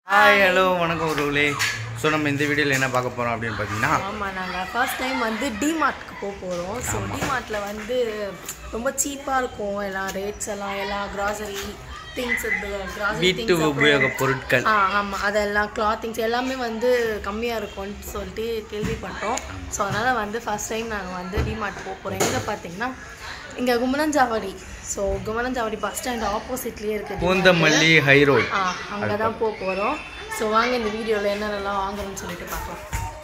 Hi, hello, வணக்கம் உறவுகளே. So நம்ம இந்த வீடியோவில் என்ன பார்க்க போகிறோம் அப்படின்னு பார்த்தீங்கன்னா நாங்கள் ஃபர்ஸ்ட் டைம் வந்து டிமார்ட்க்கு போகிறோம். ஸோ டிமார்ட்டில் வந்து ரொம்ப சீப்பாக இருக்கும் எல்லா ரேட்ஸ் எல்லாம், எல்லா கிராசரி திங்ஸ், வீட்டு உபயோக பொருட்கள், ஆமாம், அதெல்லாம் கிளாத்திங்ஸ் எல்லாமே வந்து கம்மியாக இருக்கும்னு சொல்லிட்டு கேள்விப்பட்டோம். ஸோ அதனால் வந்து ஃபர்ஸ்ட் டைம் நாங்கள் வந்து டிமார்ட் போகிறோம். எங்கே பார்த்தீங்கன்னா இங்கே Kumaranchavadi. So Kumaranchavadi bus stand ஆப்போசிட்லேயே இருக்குது பூந்தமல்லி ஹை ரோட். அங்கே தான் போகிறோம். ஸோ வாங்க இந்த வீடியோவில் என்னென்னலாம் வாங்கணும்னு சொல்லிட்டு பார்க்கலாம்.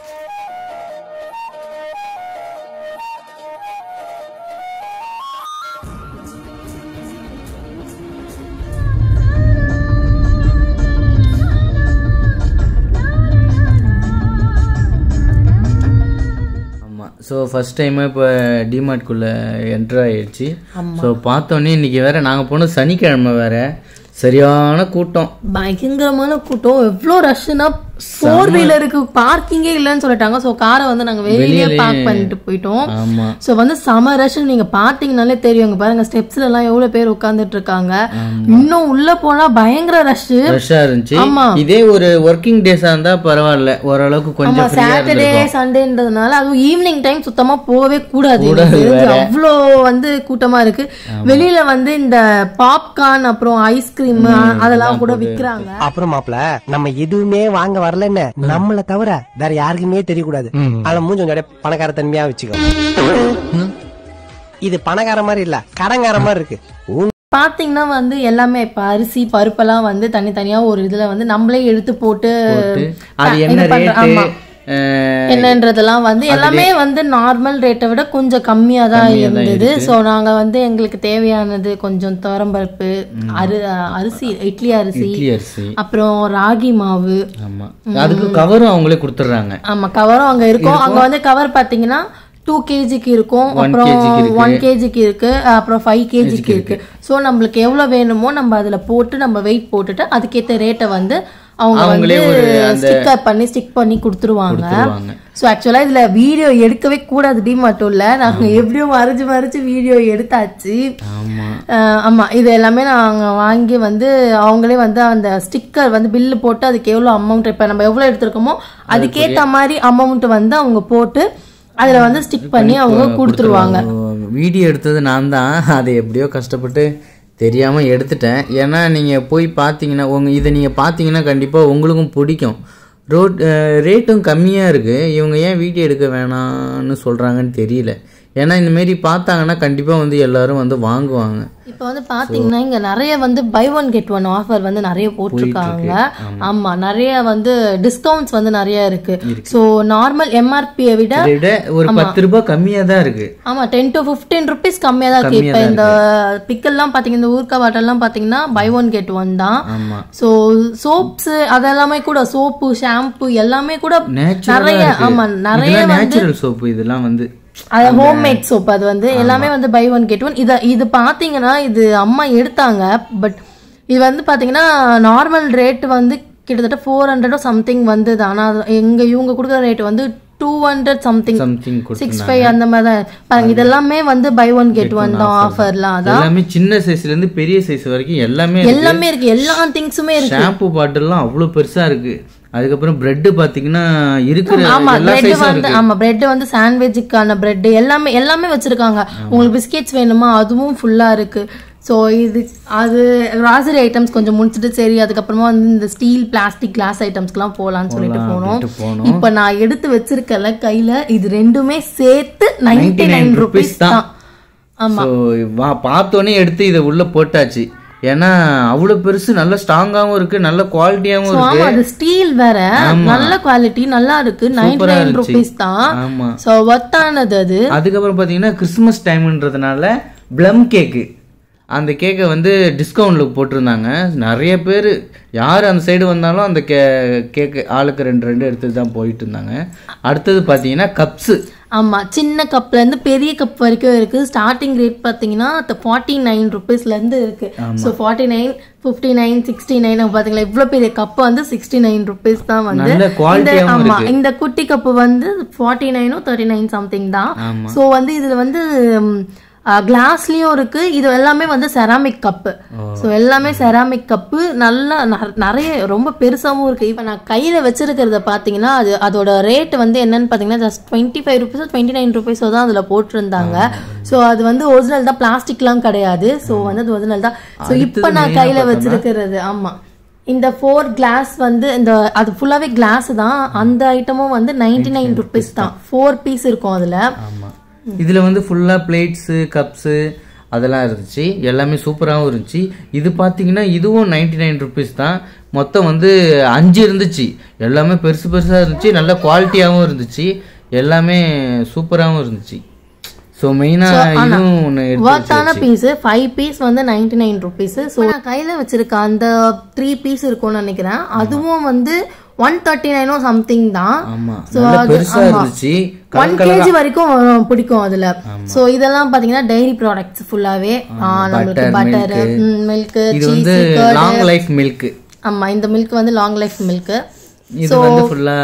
ஸோ ஃபர்ஸ்ட் டைமு இப்போ டிமார்ட்குள்ளே என்ட்ரு ஆகிடுச்சு. ஸோ பார்த்தோன்னே இன்றைக்கி வேறு நாங்கள் போனோம் சனிக்கிழமை வேறு, சரியான கூட்டம், பயங்கரமான கூட்டம். எவ்வளோ ரஷ்னா 4 வீலருக்கு பார்க்கிங்கே இல்லைன்னு சொல்லிட்டாங்க. ஸோ காரை வந்து நாங்கள் வெளியே பார்க் பண்ணிட்டு போயிட்டோம். ஸோ வந்து செம ரஷ். நீங்கள் பார்த்தீங்கன்னாலே தெரியும். இங்கே பாருங்க, ஸ்டெப்ஸ்ல எல்லாம் எவ்வளோ பேர் உட்காந்துட்டு இருக்காங்க. இன்னும் உள்ள போனா பயங்கர ரஷ்ஷா இருந்துச்சு. இதே ஒரு ஒர்க்கிங் டேஸா இருந்தா பரவாயில்ல, ஓரளவுக்கு கொஞ்சம் சாட்டர்டே சண்டேன்றதுனால, அதுவும் ஈவினிங் டைம் சுத்தமா போகவே கூடாது. அவ்வளோ வந்து கூட்டமா இருக்கு. வெளியில வந்து இந்த பாப்கார்ன் அப்புறம் ஐஸ்கிரீம் அதெல்லாம் கூட விற்கிறாங்க. அப்புறம் மாப்பிள நம்ம எதுவுமே வாங்க வரலன்னு நம்மள தவிர வேற யாருக்குமே தெரியக்கூடாது. அதுல மூஞ்ச பணக்கார தன்மையா வச்சுக்கோ. இது பணக்கார மாதிரி இல்ல, கடங்கார மாதிரி இருக்கு. பாத்தீங்கன்னா வந்து எல்லாமே இப்ப அரிசி பருப்பெல்லாம் வந்து தனித்தனியா ஒரு இதுல வந்து நம்மளே எடுத்து போட்டு என்னன்றதெல்லாம் வந்து எல்லாமே வந்து நார்மல் ரேட்டை விட கொஞ்சம் கம்மியா தான் இருந்தது. ஸோ நாங்க வந்து எங்களுக்கு தேவையானது கொஞ்சம் துவரம்பருப்பு, அரிசி, இட்லி அரிசி, அப்புறம் ராகி மாவு, அதுக்கு கவரும் அவங்களே கொடுத்துறாங்க. ஆமா, கவரும் அங்க இருக்கும். அங்க வந்து கவர் பாத்தீங்கன்னா 2 kgக்கு இருக்கும், அப்புறம் 1 kgக்கு இருக்கு, அப்புறம் 5 kgக்கு இருக்கு. ஸோ நம்மளுக்கு எவ்வளவு வேணுமோ நம்ம அதுல போட்டு நம்ம வெயிட் போட்டுட்டு அதுக்கேற்ற ரேட்டை வந்து அவங்க வந்து ஸ்டிக் பண்ணி கொடுத்துருவாங்க. ஸோ ஆக்சுவலா இதுல வீடியோ எடுக்கவே கூடாது டிமார்ட்ல. நாங்க எப்படியும் மறைச்சு வீடியோ எடுத்தாச்சு. ஆமா, இது எல்லாமே நாங்க வாங்கி வந்து அவங்களே வந்து அந்த ஸ்டிக்கர் வந்து பில்லு போட்டு அதுக்கு எவ்வளவு அமௌண்ட், இப்ப நம்ம எவ்வளவு எடுத்திருக்கோமோ அதுக்கேத்த மாதிரி அமௌண்ட் வந்து அவங்க போட்டு அதுல வந்து ஸ்டிக் பண்ணி அவங்க கொடுத்துருவாங்க. வீடியோ எடுத்தது நான் தான், அதை எப்படியோ கஷ்டப்பட்டு தெரியாமல் எடுத்துட்டேன். ஏன்னா நீங்கள் போய் பார்த்தீங்கன்னா இதை நீங்கள் பார்த்தீங்கன்னா கண்டிப்பாக உங்களுக்கும் பிடிக்கும். ரேட்டும் கம்மியாக இருக்குது. இவங்க ஏன் வீடியோ எடுக்க வேணாம்னு சொல்கிறாங்கன்னு தெரியல. ஏன்னா இந்தமாரி பார்த்தாங்கன்னா கண்டிப்பாக வந்து எல்லாரும் வந்து வாங்குவாங்க. இப்போ வந்து பார்த்தீங்கன்னா இங்கே நிறைய வந்து buy one get one offer வந்து நிறைய போட்டிருக்காங்க. ஆமாம், நிறைய வந்து டிஸ்கவுண்ட்ஸ் வந்து நிறைய இருக்கு. ஸோ நார்மல் எம்ஆர்பியை விட ஒரு 10 ரூபாய் கம்மியாக தான் இருக்கு. ஆமாம், 10 to 15 rupees கம்மியாக தான் இருக்கு. இப்போ இந்த பிக்கல்லாம் பார்த்தீங்கன்னா, இந்த ஊர்க்கா வாட்டர்லாம் பார்த்தீங்கன்னா பை ஒன் கெட் ஒன் தான். ஸோ சோப்ஸ் அதெல்லாமே கூட, சோப்பு ஷாம்பு எல்லாமே கூட நிறைய, ஆமாம், நிறைய நேச்சுரல் சோப்பு, இதெல்லாம் வந்து அது ஹோம்மேட் சோப். அது வந்து எல்லாமே வந்து பை ஒன் கெட் ஒன். இது பாத்தீங்கன்னா இது அம்மா எடுத்தாங்க. பட் இது வந்து பாத்தீங்கன்னா நார்மல் ரேட் வந்து கிட்டத்தட்ட 400 சம்திங் வந்தது. ஆனா இவங்க கொடுக்குற ரேட் வந்து 200 சம்திங் 65 அந்த மாதிரி தான் பாருங்க. இதெல்லாமே வந்து பை ஒன் கெட் ஒன் தான் ஆஃபர்லாம். அதான் எல்லாமே சின்ன சைஸ்ல இருந்து பெரிய சைஸ் வரைக்கும் எல்லாமே இருக்கு. எல்லா திங்ஸுமே இருக்கு. ஷாம்பு பாட்டில்லாம் அவ்வளவு பெருசா இருக்கு. அதுக்கப்புறம் பிரெட் பாத்தீங்கன்னா இருக்கிற பிரெட் வந்து சாண்ட்விச்சுக்கான பிரெட் எல்லாமே வச்சிருக்காங்க. உங்களுக்கு பிஸ்கெட்ஸ் வேணுமா அதுவும் ஃபுல்லா இருக்கு. ஸோ அது கிராசரி ஐட்டம்ஸ் கொஞ்சம் முடிச்சுட்டு சரி அதுக்கப்புறமா வந்து இந்த ஸ்டீல் பிளாஸ்டிக் கிளாஸ் ஐட்டம்ஸ்க்குலாம் போகலான்னு சொல்லிட்டு போனோம். இப்போ நான் எடுத்து வச்சிருக்கல கையில, இது ரெண்டுமே சேர்த்து 99 rupees தான். ஆமா, பார்த்தோன்னே எடுத்து இதை உள்ள போட்டாச்சு. ஏன்னா அவ்வளவு பெருசு, நல்ல ஸ்ட்ராங்காவும் இருக்கு, நல்ல குவாலிட்டியாவும் இருக்கு. அது ஸ்டீல் வேற, நல்ல குவாலிட்டி, நல்லா இருக்கு. 99 rupees தான். ஆமா, சோ வர்த்தானது அது. அதுக்கப்புறம் பாத்தீங்கன்னா கிறிஸ்துமஸ் டைம்ன்றதுனால ப்ளம் கேக்கு, அந்த கேக்கை வந்து டிஸ்கவுண்ட்ல போட்டிருந்தாங்க. நிறைய பேர் யார் அந்த சைடு வந்தாலும் அந்த கேக்கு ஆளுக்கு 2 எடுத்துட்டு தான் போயிட்டு இருந்தாங்க. அடுத்தது பாத்தீங்கன்னா கப்ஸ். ஆமா, சின்ன கப்ல இருந்து பெரிய கப் வரைக்கும் இருக்கு. ஸ்டார்டிங் ரேட் பாத்தீங்கன்னா 49 rupeesல இருந்து இருக்கு. ஸோ 49, 59, 69 பாத்தீங்களா, இவ்வளவு பெரிய கப் வந்து 69 rupees தான் வந்து. ஆமா, இந்த குட்டி கப்பு வந்து 49 39 சம்திங் தான். ஸோ வந்து இதுல வந்து கிளாஸ்லயும் இருக்கு. இது எல்லாமே வந்து செராமிக் கப்பு. ஸோ எல்லாமே செராமிக் கப்பு, நல்லா நிறைய ரொம்ப பெருசாகவும் இருக்கு. இப்போ நான் கையில வச்சிருக்கிறத பாத்தீங்கன்னா அதோட ரேட் வந்து என்னன்னு பாத்தீங்கன்னா ஜஸ்ட் 25 rupees 29 rupees தான் அதுல போட்டிருந்தாங்க. ஸோ அது வந்து ஒரிஜினல் தான், பிளாஸ்டிக்லாம் கிடையாது. ஸோ வந்து அது ஒரிஜினல் தான். ஸோ இப்போ நான் கையில வச்சிருக்கிறது ஆமா இந்த 4 கிளாஸ் வந்து இந்த அது ஃபுல்லாவே கிளாஸ் தான். அந்த ஐட்டமும் வந்து 99 rupees தான். 4 பீஸ் இருக்கும் அதுல. இதுல வந்து ஃபுல்லா பிளேட்ஸ் கப்ஸ் அதெல்லாம் இருந்துச்சு, எல்லாமே சூப்பராகவும் இருந்துச்சு. இது பார்த்தீங்கன்னா இதுவும் 99 rupees தான். மொத்தம் வந்து 5 இருந்துச்சு, எல்லாமே பெருசு பெருசாக இருந்துச்சு, நல்ல குவாலிட்டியாகவும் இருந்துச்சு, எல்லாமே சூப்பராகவும் இருந்துச்சு. ஸோ மெயினாக இதுவும் ஒன்று ஒர்த்தான பீஸு. 5 பீஸ் வந்து 99 rupees. ஸோ நான் கையில் வச்சிருக்கேன் அந்த 3 பீஸ் இருக்கும்னு நினைக்கிறேன். அதுவும் வந்து 139 சம்திங் தான். ஸோ பெருசா இருந்துச்சு, 1 kg வரைக்கும் பிடிக்கும் அதுல. ஸோ இதெல்லாம் பாத்தீங்கன்னா டைரி ப்ராடக்ட்ஸ் ஃபுல்லாவே. நம்மளுக்கு பட்டர், மில்க், இது வந்து லாங் லைஃப் மில்க். ஆமா, இந்த மில்க் வந்து லாங் லைஃப் மில்க். இது வந்து ஃபுல்லா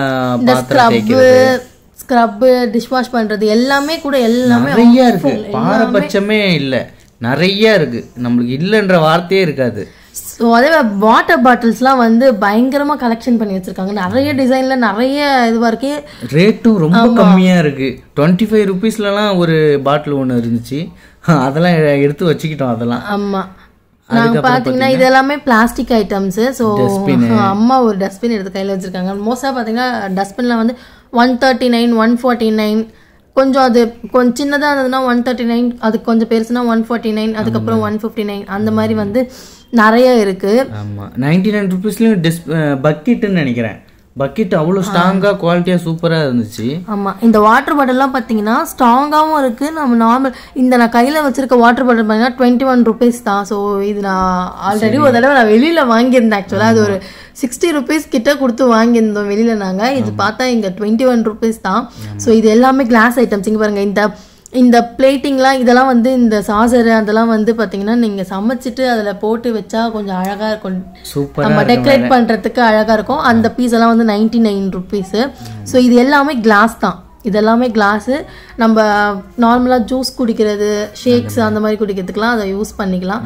ஸ்க்ரப், டிஷ் வாஷ் பண்றது எல்லாமே கூட எல்லாமே நிறைய இருக்கு. பாரபட்சமே இல்ல, நிறைய இருக்கு, நம்மளுக்கு இல்லன்ற வார்த்தையே இருக்காது. ஸோ அதே வாட்டர் பாட்டில்ஸ்லாம் வந்து பயங்கரமாக கலெக்ஷன் பண்ணி வச்சிருக்காங்க. நிறைய டிசைன்ல நிறைய இதுவாக இருக்கு. ரேட்டும் ரொம்ப கம்மியாக இருக்கு. 25 rupeesலாம் ஒரு பாட்டில் ஒன்று இருந்துச்சு, அதெல்லாம் எடுத்து வச்சுக்கிட்டோம். அதெல்லாம் ஆமாம். நாங்கள் பார்த்தீங்கன்னா இது எல்லாமே பிளாஸ்டிக் ஐட்டம்ஸு. ஸோ அம்மா ஒரு டஸ்ட்பின் எடுத்து கையில் வச்சிருக்காங்க. மோஸ்ட்டாக பார்த்தீங்கன்னா டஸ்ட்பின்லாம் வந்து 139, 149, கொஞ்சம் அது கொஞ்சம் சின்னதாக இருந்ததுன்னா 139, அது கொஞ்சம் பெருசுனா 149, அதுக்கப்புறம் 159 அந்த மாதிரி வந்து நிறைய இருக்கு. ஆமா, 99 rupeesலயும் பக்கெட்னு நினைக்கிறேன். பக்கெட் அவ்வளோ ஸ்ட்ராங்காக குவாலிட்டியாக சூப்பராக இருந்துச்சு. ஆமாம், இந்த வாட்டர் பாட்டில்லாம் பார்த்தீங்கன்னா ஸ்ட்ராங்காகவும் இருக்குது. நம்ம நார்மல் இந்த நான் கையில் வச்சிருக்க வாட்டர் பாட்டில் பார்த்தீங்கன்னா 21 rupees தான். ஸோ இது நான் ஆல்ரெடி ஒரு தடவை நான் வெளியில் வாங்கியிருந்தேன். ஆக்சுவலாக அது ஒரு 60 rupees கிட்ட கொடுத்து வாங்கியிருந்தோம் வெளியில் நாங்கள். இது பார்த்தா இங்கே 21 rupees தான். ஸோ இது எல்லாமே கிளாஸ் ஐட்டம்ஸ். இங்கே பாருங்கள், இந்த பிளேட்டிங்லாம் இதெல்லாம் வந்து இந்த சாசர் அதெல்லாம் வந்து பார்த்தீங்கன்னா நீங்கள் சமைச்சிட்டு அதில் போட்டு வச்சா கொஞ்சம் அழகாக இருக்கும், நம்ம டெக்கரேட் பண்ணுறதுக்கு அழகாக இருக்கும். அந்த பீஸ் எல்லாம் வந்து 99 rupees. ஸோ இது எல்லாமே கிளாஸ் தான். இதெல்லாமே கிளாஸு. நம்ம நார்மலாக ஜூஸ் குடிக்கிறது, ஷேக்ஸ் அந்த மாதிரி குடிக்கிறதுக்குலாம் அதை யூஸ் பண்ணிக்கலாம்.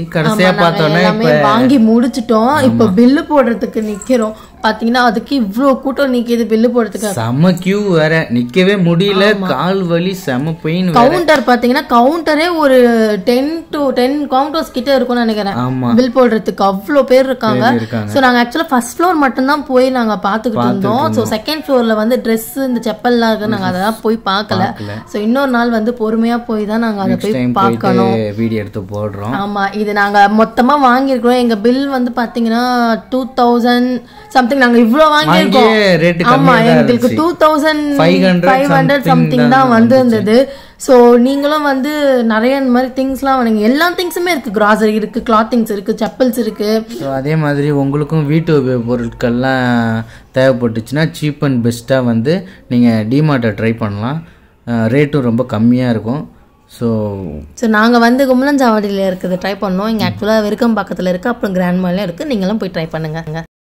எல்லாமே வாங்கி முடிச்சிட்டோம். இப்போ பில்லு போடுறதுக்கு நிற்கிறோம். பாத்தீங்கன்னா அதுக்கு இவ்வளோ கூட்டம் நிற்கிது பில்லு போடுறதுக்கு. செம கியூ வேற, நிக்கவே முடியல, கால் வலி, செம பெயின். கவுண்டர் பாத்தீங்கன்னா கவுண்டரே ஒரு 10 to 10 கவுண்டர்ஸ் கிட்ட இருக்கும்னு நினைக்கிறேன் பில் போடுறதுக்கு. அவ்வளோ பேர் இருக்காங்க. ஸோ நாங்கள் ஆக்சுவலாக ஃபர்ஸ்ட் ஃப்ளோர் மட்டும்தான் போய் நாங்கள் பார்த்துக்கிட்டு இருந்தோம். ஸோ செகண்ட் ஃப்ளோரில் வந்து ட்ரெஸ், இந்த செப்பல்லாம் இருக்கு, நாங்கள் அதெல்லாம் போய் பார்க்கல. ஸோ இன்னொரு நாள் வந்து பொறுமையாக போய் தான் நாங்கள் அதை போய் பார்க்கணும், வீடியோ எடுத்து போடுறோம். ஆமாம், இது நாங்கள் மொத்தமாக வாங்கியிருக்கிறோம். எங்கள் பில் வந்து பார்த்தீங்கன்னா 2000 சம்திங். நாங்கள் இவ்வளோ வாங்கியிருக்கோம். ஆமாம், எங்களுக்கு 2500 சம்திங் தான் வந்திருந்தது. ஸோ நீங்களும் வந்து நிறைய இந்த மாதிரி திங்ஸ்லாம் நீங்கள் எல்லா திங்ஸுமே இருக்குது. கிராசரி இருக்குது, கிளாத்திங்ஸ் இருக்குது, செப்பல்ஸ் இருக்குது. ஸோ அதே மாதிரி உங்களுக்கும் வீட்டு உபயோக பொருட்கள்லாம் தேவைப்பட்டுச்சுன்னா சீப் அண்ட் பெஸ்ட்டாக வந்து நீங்கள் டிமார்ட்டை ட்ரை பண்ணலாம். ரேட்டும் ரொம்ப கம்மியாக இருக்கும். ஸோ நாங்கள் வந்து கும்பலஞ்சாவடியில் இருக்குது ட்ரை பண்ணோம். இங்கே ஆக்சுவலாக வெறுக்கம் பக்கத்தில் இருக்குது, அப்புறம் கிராண்ட் மாலையும் இருக்குது. நீங்களும் போய் ட்ரை பண்ணுங்கள்.